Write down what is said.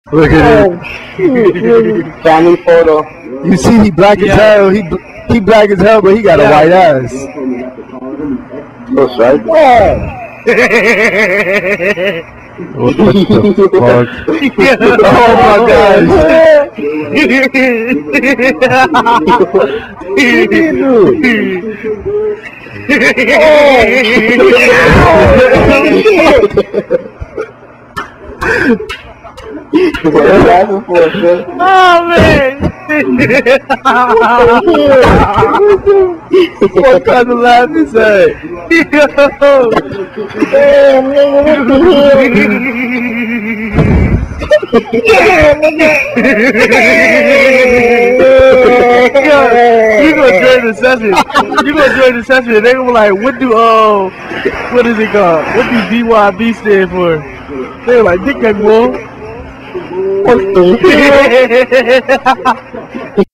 Look at Oh, shoot. Family photo. it. You see, he black as hell. He black as hell, but he got a white ass. That's right. Where? What the fuck? Oh my gosh. Oh man! What kind of laugh is that? Damn, nigga, what You gonna join the session? You gonna join the session? And they gonna be like, what is it called? What do DYB stand for? They were like, dick that bull. the